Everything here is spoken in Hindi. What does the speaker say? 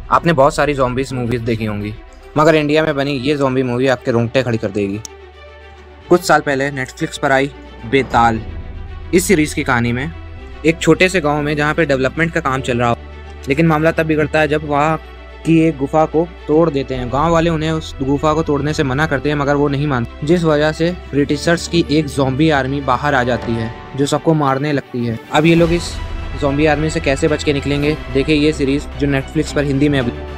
आपने बहुत सारी ज़ॉम्बीज़ मूवीज़ देखी होंगी, मगर इंडिया में बनी ये ज़ॉम्बी मूवी आपके रोंगटे खड़ी कर देगी। कुछ साल पहले नेटफ्लिक्स पर आई बेताल। इस सीरीज़ की कहानी में एक छोटे से गांव में जहां पे डेवलपमेंट का काम चल रहा हो, लेकिन मामला तब बिगड़ता है जब वहां की एक गुफा को तोड़ देते हैं। गांव वाले उन्हें उस गुफा को तोड़ने से मना करते हैं, मगर वो नहीं मानते, जिस वजह से ब्रिटिशर्स की एक ज़ॉम्बी आर्मी बाहर आ जाती है जो सबको मारने लगती है। अब ये लोग इस ज़ॉम्बी आर्मी से कैसे बच के निकलेंगे, देखिए ये सीरीज़ जो नेटफ्लिक्स पर हिंदी में